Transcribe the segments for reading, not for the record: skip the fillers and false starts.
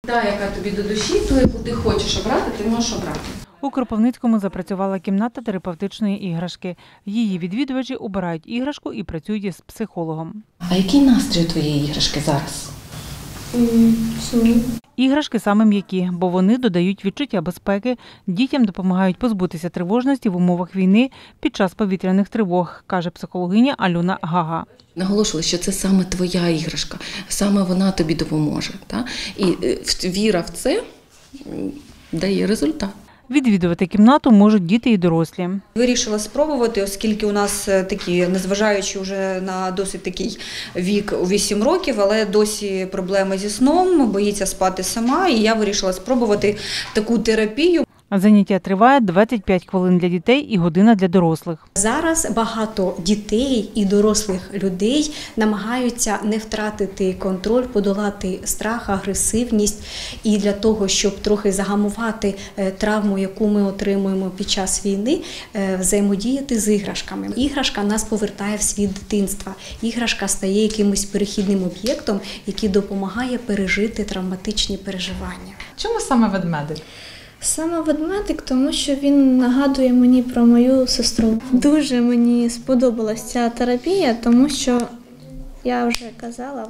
Та, яка тобі до душі, ту, яку ти хочеш обрати, ти можеш обрати. У Кропивницькому запрацювала кімната терапевтичної іграшки. Її відвідувачі обирають іграшку і працюють із психологом. А який настрій у твоєї іграшки зараз? Сумні. Іграшки саме м'які, бо вони додають відчуття безпеки, дітям допомагають позбутися тривожності в умовах війни під час повітряних тривог, каже психологиня Альона Гага. Наголошували, що це саме твоя іграшка, саме вона тобі допоможе. Та? І віра в це дає результат. Відвідувати кімнату можуть діти і дорослі. Вирішила спробувати, оскільки у нас такі, незважаючи вже на досить такий вік у 8 років, але досі проблеми зі сном, боїться спати сама, і я вирішила спробувати таку терапію. Заняття триває 25 хвилин для дітей і година для дорослих. Зараз багато дітей і дорослих людей намагаються не втратити контроль, подолати страх, агресивність. І для того, щоб трохи загамувати травму, яку ми отримуємо під час війни, взаємодіяти з іграшками. Іграшка нас повертає в світ дитинства. Іграшка стає якимось перехідним об'єктом, який допомагає пережити травматичні переживання. Чому саме ведмедик? Саме ведмедик, тому що він нагадує мені про мою сестру. Дуже мені сподобалася ця терапія, тому що, я вже казала,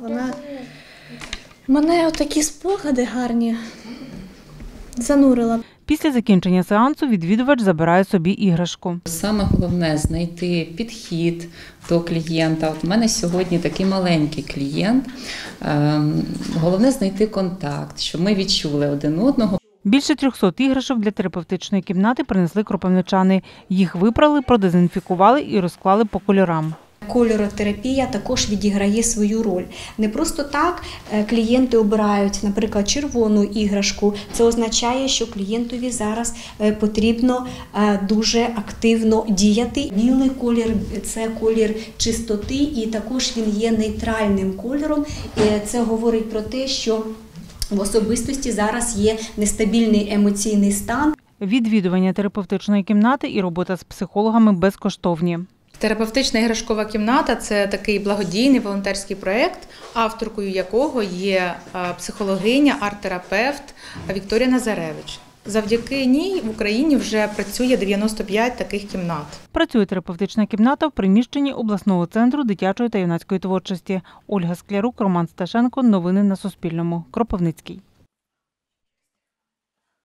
мене отакі спогади гарні занурила. Після закінчення сеансу відвідувач забирає собі іграшку. Саме головне – знайти підхід до клієнта. От у мене сьогодні такий маленький клієнт. Головне – знайти контакт, щоб ми відчули один одного. Більше 300 іграшок для терапевтичної кімнати принесли кропивничани. Їх випрали, продезінфікували і розклали по кольорам. Кольоротерапія також відіграє свою роль. Не просто так клієнти обирають, наприклад, червону іграшку. Це означає, що клієнтові зараз потрібно дуже активно діяти. Білий колір – це колір чистоти, і також він є нейтральним кольором. Це говорить про те, що в особистості зараз є нестабільний емоційний стан. Відвідування терапевтичної кімнати і робота з психологами безкоштовні. Терапевтична іграшкова кімната – це такий благодійний волонтерський проєкт, авторкою якого є психологиня, арт-терапевт Вікторія Назаревич. Завдяки ній в Україні вже працює 95 таких кімнат. Працює терапевтична кімната в приміщенні обласного центру дитячої та юнацької творчості. Ольга Склярук, Роман Сташенко. Новини на Суспільному. Кропивницький.